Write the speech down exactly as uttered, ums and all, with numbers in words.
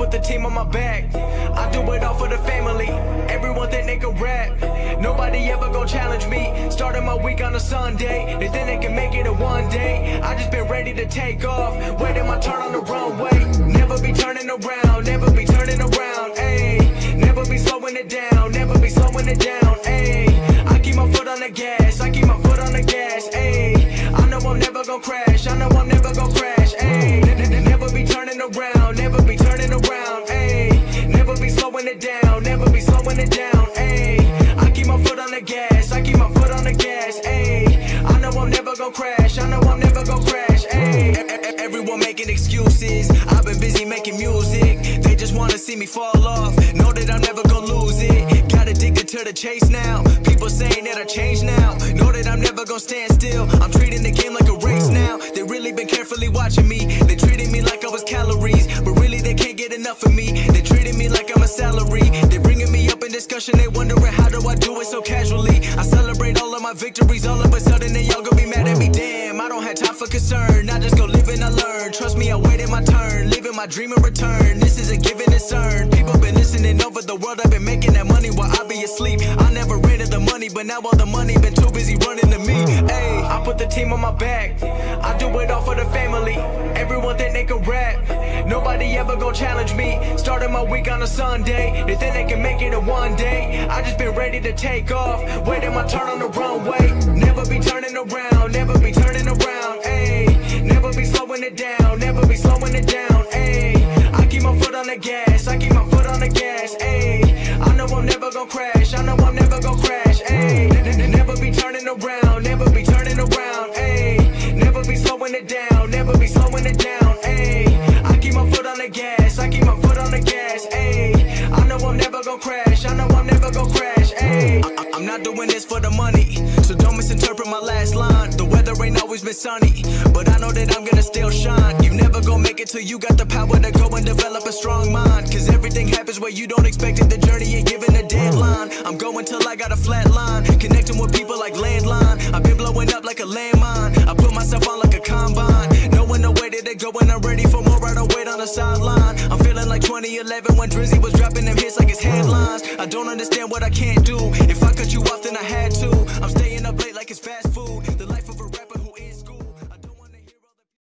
put the team on my back. I do it all for the family. Everyone think they can rap. Nobody ever gon' challenge me. Starting my week on a Sunday. They think they can make it in one day. I just been ready to take off, waiting my turn on the runway. Never be turning around, never be turning around, ayy. Never be slowing it down, never be slowing it down, ayy. I keep my foot on the gas, I keep my foot on the gas, ayy. I know I'm never gon' crash, I know I'm never gon' crash, ayy. Never be turning around, never be turning around, ayy. Never be slowing it down, never be slowing it down, ayy. I keep my foot on the gas, I keep my foot on the gas, ayy. I know I'm never gon' crash, I know I'm never gon' crash, ayy. Everyone making excuses, I've been busy making music. They just wanna see me fall off, know that I'm never gon' lose it. Got addicted to the chase now, people saying that I changed now. Know that I'm never gon' stand still, I'm treating the game like a race now. They really been carefully watching me, they treated me like I was calories, but really they can't get enough of me. They treated me like I'm a salary, they bringing me up in discussion, they wondering how do I do it so casually. I celebrate all of my victories, all of a sudden they all gonna be mad at me. Damn, I don't have time for concern, I just go live and I learn. Trust me, I waited my turn, living my dream in return. This is a given, it's earned. People been listening over the world, I've been making that money while I be asleep. I never ran to the money, but now all the money been too busy running to me. Ayy, I put the team on my back, I do it all for the family. Everyone think they can rap, nobody ever gon' challenge me. Starting my week on a Sunday, they think they can make it in one day. I just been ready to take off, waiting my turn on the runway. Never be turning around, never be turning around, ayy. Never be slowing it down, never be slowing it down, ayy. I keep my foot on the gas, I keep my foot on the gas, ayy. I know I'm never gon' crash, I know I'm never gon' crash, ayy. Never be turning around, never be turning around, ayy. Never be slowing it down, never be slowing it down, ayy. I keep my foot on the gas, I keep my foot on the gas, ayy. I know I'm never gon' crash, I know I'm never gon' crash, ayy. I'm not doing this for the money, so don't misinterpret my last line. The weather ain't always been sunny, but I know that I'm gonna still shine. You never gon' make it till you got the power to go and develop a strong mind. Cause everything happens where you don't expect it, the journey ain't given a deadline. I'm going till I got a flat line, connecting with people like landline. I've been blowing up like a landmine, I put myself on like a combine. Knowing the way that they go and I'm ready for more, I don't wait on the sideline. I'm feeling like twenty eleven when Drizzy was dropping them hits like his headlines. I don't understand what I can't do, if I cut you off then I had to. I'm staying up late like it's fast